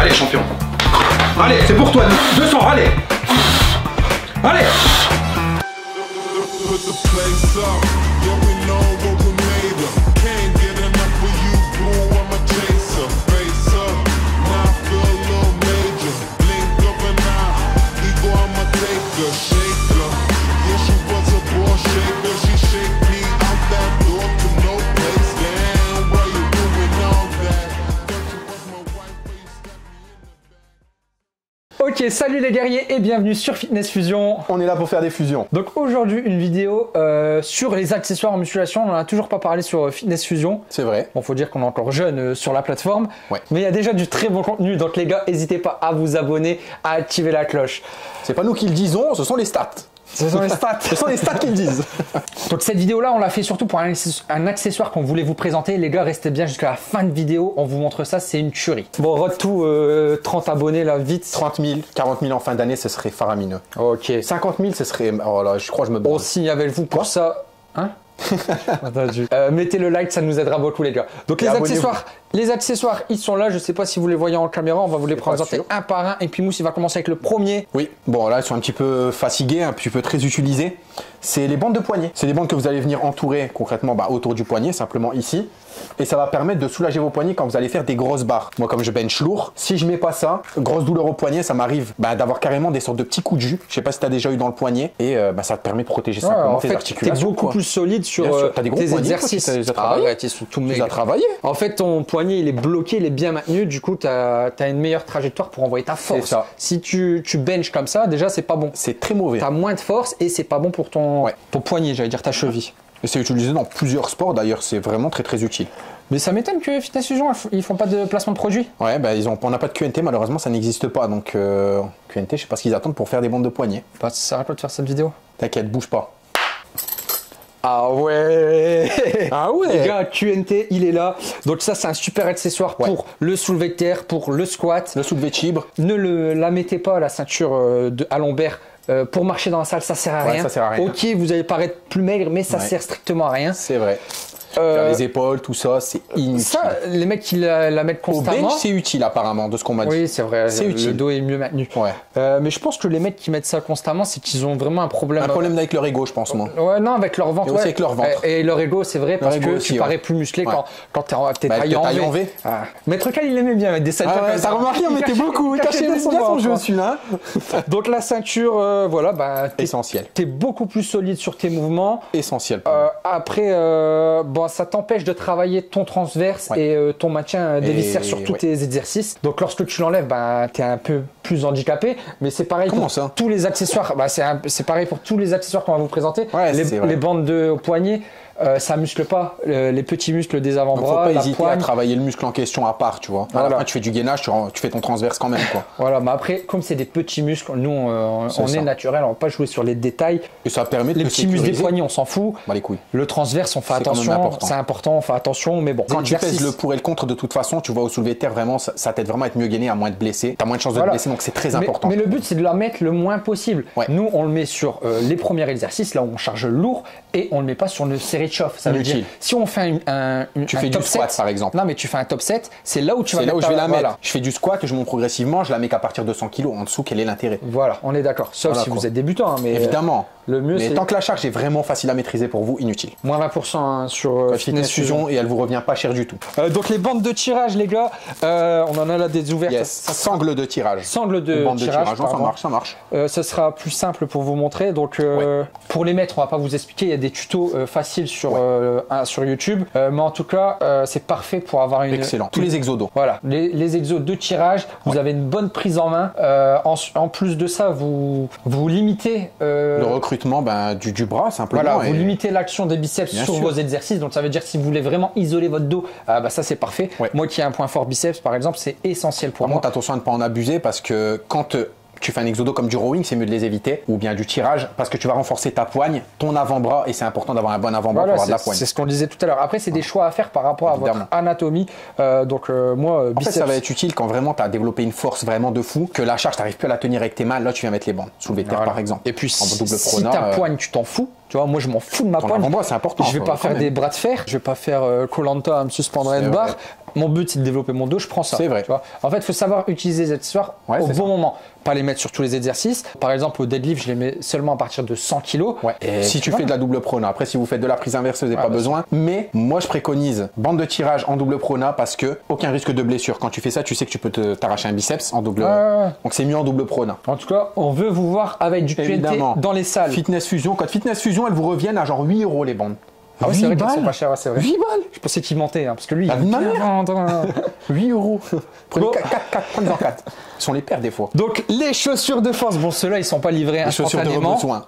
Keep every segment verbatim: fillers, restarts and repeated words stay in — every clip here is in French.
Allez, champion. Allez, c'est pour toi. deux cents, allez. Allez. Ok, salut les guerriers et bienvenue sur Fitness Fusion. On est là pour faire des fusions. Donc aujourd'hui une vidéo euh, sur les accessoires en musculation. On n'en a toujours pas parlé sur Fitness Fusion. C'est vrai. Bon, faut dire qu'on est encore jeune euh, sur la plateforme. Ouais. Mais il y a déjà du très bon contenu. Donc les gars, n'hésitez pas à vous abonner, à activer la cloche. C'est pas nous qui le disons, ce sont les stats. Ce sont les stats. Ce sont les stats qui le disent. Donc cette vidéo là on l'a fait surtout pour un, un accessoire qu'on voulait vous présenter. Les gars, restez bien jusqu'à la fin de vidéo, on vous montre ça, c'est une tuerie. Bon, road to euh, trente abonnés là, vite. trente mille, quarante mille en fin d'année, ce serait faramineux. Ok. cinquante mille, ce serait... Oh là, je crois que je me bats. On signe avec vous pour ça. Hein? euh, mettez le like, ça nous aidera beaucoup les gars. Donc et les accessoires, les accessoires, ils sont là. Je sais pas si vous les voyez en caméra, on va vous les présenter un par un. Et puis Mousse, il va commencer avec le premier. Oui, bon là ils sont un petit peu fatigués, un petit peu très utilisés. C'est les bandes de poignet. C'est des bandes que vous allez venir entourer concrètement bah, autour du poignet, simplement ici. Et ça va permettre de soulager vos poignets quand vous allez faire des grosses barres. Moi, comme je bench lourd, si je mets pas ça, grosse douleur au poignet, ça m'arrive bah, d'avoir carrément des sortes de petits coups de jus. Je sais pas si tu as déjà eu dans le poignet. Et euh, bah, ça te permet de protéger ouais, simplement en tes fait, articulations. T'es beaucoup quoi. plus solide sur euh, as des gros tes poignets, exercices. Toi, tu as ah, ouais, ils sont tout tu as travaillé. En fait, ton poignet, il est bloqué, il est bien maintenu. Du coup, tu as, as une meilleure trajectoire pour envoyer ta force. Ça. Si tu, tu benches comme ça, déjà, c'est pas bon. C'est très mauvais. Tu as moins de force et c'est pas bon pour ton, ouais. ton poignet, j'allais dire ta cheville. Et c'est utilisé dans plusieurs sports d'ailleurs, c'est vraiment très très utile. Mais ça m'étonne que Fitness Fusion, ils font pas de placement de produits. Ouais, bah ils ont, on n'a pas de Q N T, malheureusement ça n'existe pas. Donc euh, Q N T, je sais pas ce qu'ils attendent pour faire des bandes de poignets. Bah, ça sert à quoi de faire cette vidéo? T'inquiète, bouge pas. Ah ouais. Ah ouais. Les gars, Q N T, il est là. Donc ça, c'est un super accessoire ouais. pour le soulevé de terre, pour le squat. Le soulevé de chibre. Ne le, la mettez pas, la ceinture de, à lombaire. Euh, pour marcher dans la salle, ça sert à ouais, rien. Ça sert à rien. Ok, vous allez paraître plus maigre, mais ça ouais. sert strictement à rien. C'est vrai. Euh, Faire les épaules, tout ça, c'est inutile. Ça, les mecs qui la, la mettent constamment. Au bench, c'est utile apparemment, de ce qu'on m'a dit. Oui, c'est vrai. C'est utile. Le dos est mieux maintenu. Ouais. Euh, mais je pense que les mecs qui mettent ça constamment, c'est qu'ils ont vraiment un problème. Un problème avec leur ego, je pense, moi. Ouais, non, avec leur ventre. Et ouais. aussi avec leur ventre. Et, et leur ego, c'est vrai, parce que aussi, tu ouais. parais plus musclé ouais. quand, quand t'es en, bah, taillé en V. en V. Ah. Maître Cal, il aimait bien mettre des ceintures. Ah ouais, t'as remarqué, on mettait beaucoup. Il cachait bien son jeu, celui-là. Donc la ceinture, euh, voilà, bah. Essentiel. T'es beaucoup plus solide sur tes mouvements. Essentiel. Euh, après, euh, bon, ça t'empêche de travailler ton transverse ouais. et euh, ton maintien des viscères sur tous ouais. tes exercices. Donc lorsque tu l'enlèves, bah, tu es un peu plus handicapé. Mais c'est pareil Comment pour ça tous les accessoires. Bah, c'est pareil pour tous les accessoires qu'on va vous présenter. Ouais, les, les bandes de au poignet. Euh, ça muscle pas euh, les petits muscles des avant-bras. Faut pas la hésiter poigne. à travailler le muscle en question à part, tu vois. À voilà. la fin, tu fais du gainage, tu, tu fais ton transverse quand même, quoi. Voilà, mais après, comme c'est des petits muscles, nous, on, est, on est naturel, on va pas jouer sur les détails. Et ça permet de les petits muscles des poignets, on s'en fout. Bah, les couilles. Le transverse, on fait attention. C'est important, on fait attention, mais bon. Quand tu pèses le pour et le contre, de toute façon, tu vois au soulevé de terre, vraiment, ça, ça t'aide vraiment à être mieux gainé, à moins de blesser. T'as moins de chances de voilà. te blesser, donc c'est très mais, important. Mais le but, c'est de la mettre le moins possible. Ouais. Nous, on le met sur euh, les premiers exercices, là où on charge lourd, et on le met pas sur le série de chauffe. Ça veut dire, si on fait un, un, un tu un fais top du squat set, par exemple. Non, mais tu fais un top set, c'est là où tu vas C'est là où je vais la voilà. mettre. Je fais du squat et je monte progressivement, je la mets qu'à partir de cent kilos. En dessous, quel est l'intérêt? Voilà, on est d'accord. Sauf voilà, si quoi. vous êtes débutant. Hein, mais évidemment. Le mieux, mais tant que la charge est vraiment facile à maîtriser pour vous, inutile. Moins vingt pour cent hein, sur euh, Fitness Fusion et elle vous revient pas cher du tout. Euh, donc les bandes de tirage, les gars, euh, on en a là des ouvertes. Yes. Ça, ça sangle de tirage. Sangle de bande tirage. De tirage ça marche, ça marche. Euh, ça sera plus simple pour vous montrer. Donc euh, ouais. pour les mettre, on va pas vous expliquer. Il y a des tutos euh, faciles sur ouais. euh, un, sur YouTube. Euh, mais en tout cas, euh, c'est parfait pour avoir une. Excellent. Tous les exodos. Voilà, les, les exos de tirage. Vous ouais. avez une bonne prise en main. Euh, en, en plus de ça, vous vous limitez euh, le recrutement ben, du du bras simplement. Voilà, et... vous limitez l'action des biceps Bien sur sûr. vos exercices. Donc ça veut dire si vous voulez vraiment isoler votre dos, euh, bah ça c'est parfait. Ouais. Moi qui ai un point fort biceps par exemple, c'est essentiel pour Par moi. Contre, attention à ne pas en abuser parce que quand tu fais un exodo comme du rowing, c'est mieux de les éviter, ou bien du tirage, parce que tu vas renforcer ta poigne, ton avant-bras, et c'est important d'avoir un bon avant-bras voilà, pour avoir de la poigne. C'est ce qu'on disait tout à l'heure. Après, c'est des choix à faire par rapport Évidemment. à votre anatomie. Euh, donc euh, moi, biceps... En fait, ça va être utile quand vraiment tu as développé une force vraiment de fou, que la charge, tu n'arrives plus à la tenir avec tes mains. Là, tu viens mettre les bandes, soulever de terre voilà. par exemple. Et puis, en double si prona, ta euh... poigne, tu t'en fous. Tu vois, moi, je m'en fous de ma ton poigne. C'est important. Je vais pas faire même. des bras de fer. Je vais pas faire Koh Lanta à me suspendre à une barre. mon but c'est de développer mon dos, je prends ça. C'est vrai. Tu vois. En fait, il faut savoir utiliser les accessoires Ouais, au bon ça. moment. Pas les mettre sur tous les exercices. Par exemple, au deadlift, je les mets seulement à partir de cent kilos. Ouais. Et si tu vois. fais de la double prona, après si vous faites de la prise inverse, vous n'avez Ouais, pas bah, besoin. Mais moi je préconise bande de tirage en double prona parce que aucun risque de blessure. Quand tu fais ça, tu sais que tu peux te- t'arracher un biceps en double. Ouais, ouais. Donc c'est mieux en double prona. En tout cas, on veut vous voir avec du Q N T Évidemment. dans les salles. Fitness Fusion, code Fitness Fusion, elles vous reviennent à genre huit euros les bandes. Ah oui, c'est vrai qu'elles balles. sont pas chères, ouais, c'est vrai. huit balles. Je pensais qu'il mentait, hein, parce que lui, Ah, il ma aime bien mère. vendre, hein. huit euros. Prenez Bon. quatre, quatre, prenez-en quatre. Ils sont les pères des fois. Donc les chaussures de force, bon ceux-là ils sont pas livrés Les chaussures de instantanément, besoin.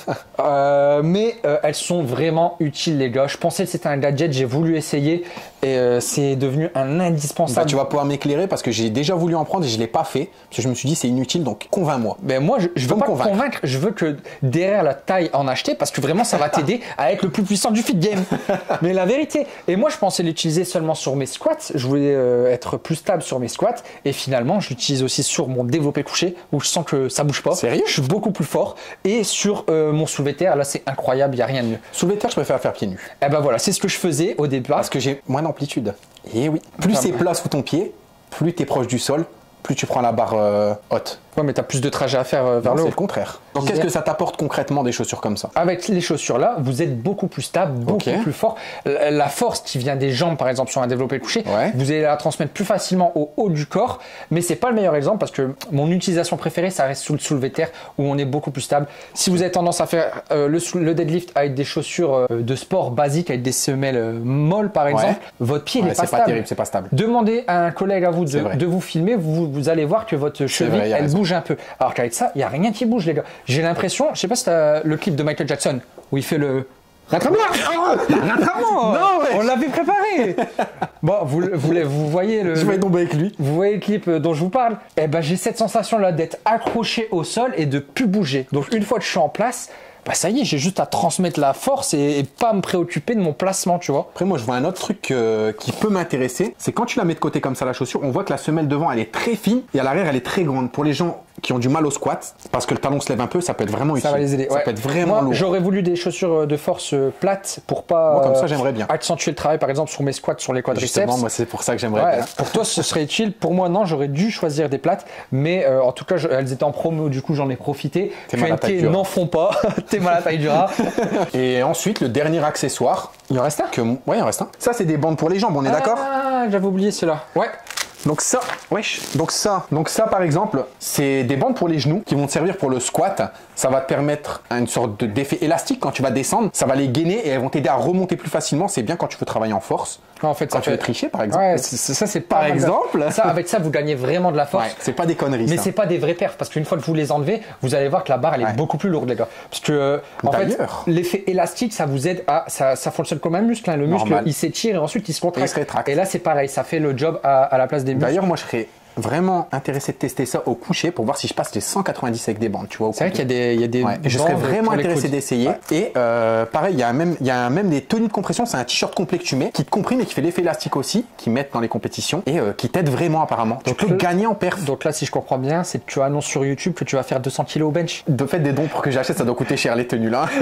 euh, mais euh, elles sont vraiment utiles les gars. Je pensais que c'était un gadget, j'ai voulu essayer et euh, c'est devenu un Bah, indispensable. tu vas pouvoir m'éclairer parce que j'ai déjà voulu en prendre et je l'ai pas fait parce que je me suis dit c'est inutile donc convainc-moi. Ben moi je, je veux Faut me pas te convaincre. convaincre, je veux que derrière la taille en acheter parce que vraiment ça va t'aider à être le plus puissant du fit game. Mais la vérité, et moi je pensais l'utiliser seulement sur mes squats, je voulais euh, être plus stable sur mes squats et finalement je l'utilise aussi sur mon développé couché où je sens que ça bouge pas. Sérieux? Je suis beaucoup plus fort et sur euh, mon soulevé de terre là c'est incroyable, il y a rien de mieux. Soulevé de terre, je préfère faire pieds nus Et ben voilà, c'est ce que je faisais au départ. parce que j'ai moins d'amplitude. Et oui, plus Enfin, c'est bah. plat sous ton pied, plus tu es proche du sol, plus tu prends la barre euh, haute. Ouais, mais t'as plus de trajet à faire euh, vers Non, le c'est haut. le contraire. Donc Je qu'est-ce disais- que ça t'apporte concrètement des chaussures comme ça? Avec les chaussures là, vous êtes beaucoup plus stable, beaucoup Ok. plus fort. La la force qui vient des jambes, par exemple, sur un développé couché, Ouais. vous allez la transmettre plus facilement au haut du corps. Mais c'est pas le meilleur exemple parce que mon utilisation préférée, ça reste sous le soulevé de terre où on est beaucoup plus stable. Si vous avez tendance à faire euh, le, sou- le deadlift avec des chaussures euh, de sport basiques, avec des semelles euh, molles par exemple, votre pied Ouais, n'est pas c'est pas stable. terrible, c'est pas stable. Demandez à un collègue à vous C'est de, vrai. de vous filmer, vous, vous allez voir que votre cheville, vrai, il y a elle raison. bouge un peu. Alors qu'avec ça, il n'y a rien qui bouge, les gars. J'ai l'impression, je sais pas si t'as le clip de Michael Jackson où il fait le. Rattrape-moi Rattrape-moi Non, ouais. On l'avait préparé Bon, vous, vous, vous voyez le. Je vais tomber avec lui. Vous voyez le clip dont je vous parle? Eh ben, j'ai cette sensation-là d'être accroché au sol et de plus bouger. Donc, une fois que je suis en place, bah ça y est, j'ai juste à transmettre la force et, et pas me préoccuper de mon placement, tu vois. Après, moi, je vois un autre truc euh, qui peut m'intéresser. C'est quand tu la mets de côté comme ça, la chaussure, on voit que la semelle devant, elle est très fine et à l'arrière, elle est très grande. Pour les gens qui ont du mal au squat, parce que le talon se lève un peu, ça peut être vraiment utile. Ça va les aider. Ça ouais. peut être vraiment Moi, lourd. j'aurais voulu des chaussures de force euh, plates pour pas Moi, comme ça, euh, j'aimerais bien. accentuer le travail, par exemple, sur mes squats, sur les quadriceps. Justement, moi, c'est pour ça que j'aimerais Ouais, bien. pour toi, ce serait utile. Pour moi, non, j'aurais dû choisir des plates. Mais euh, en tout cas, je- elles étaient en promo, du coup, j'en ai profité. T'es mal à taille Q N T du rat. n'en font pas. T'es mal à taille du rat. Et ensuite, le dernier accessoire. Il en reste un Que... Ouais, il en reste un. Ça, c'est des bandes pour les jambes, on est d'accord? Ah, j'avais oublié cela. Ouais. Donc ça, wesh. Donc ça, donc ça par exemple, c'est des bandes pour les genoux qui vont te servir pour le squat. Ça va te permettre une sorte de- d'effet élastique quand tu vas descendre. Ça va les gainer et elles vont t'aider à remonter plus facilement. C'est bien quand tu veux travailler en force. En fait, Quand ça tu veux fait... tricher par exemple. Ouais, c'est- c'est- ça c'est pas Par mal. exemple. Ça, avec ça, vous gagnez vraiment de la force. Ouais, c'est pas des conneries. Mais ça. c'est pas des vrais perfs parce qu'une fois que vous les enlevez, vous allez voir que la barre elle est Ouais. beaucoup plus lourde, les gars. Parce que euh, en fait, D'ailleurs. l'effet élastique, ça vous aide à ça, ça fonctionne comme un muscle. Hein. Le muscle, Normal. il s'étire et ensuite il se contracte. Et il se rétracte. Et là, c'est pareil, ça fait le job à, à la place des muscles. D'ailleurs, moi, je serais vraiment intéressé de tester ça au coucher pour voir si je passe les cent quatre-vingt-dix avec des bandes. Tu vois. au C'est vrai qu'il coude. y a des, il y a des Ouais, et je serais bandes vraiment pour les intéressé coudes. d'essayer. Ouais. Et euh, pareil, il y a même, il y a même des tenues de compression. C'est un t-shirt complet que tu mets, qui te comprime et qui fait l'effet élastique aussi, qui mettent dans les compétitions et euh, qui t'aide vraiment apparemment. Donc tu peux le- gagner en perf. Donc là, si je comprends bien, c'est que tu annonces sur YouTube que tu vas faire deux cents kilos au bench. De fait, des dons pour que j'achète, ça doit coûter cher les tenues là.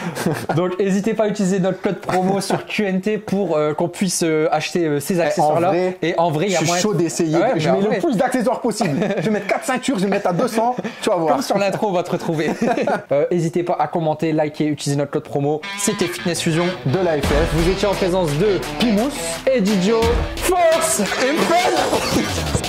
Donc n'hésitez pas à utiliser notre code promo sur Q N T pour euh, qu'on puisse euh, acheter euh, ces accessoires-là. vrai, Et en vrai, il y Je a suis moyen. chaud d'essayer. Ouais, je mais mets en vrai. le plus d'accessoires possible. Je vais mettre quatre ceintures, je vais mettre à deux cents. Tu vas voir. Comme sur l'intro, on va te retrouver. Euh, N'hésitez pas à commenter, liker, utiliser notre code promo. C'était Fitness Fusion. De l'A F F. Vous étiez en présence de Pimous et Didio. Force et fun.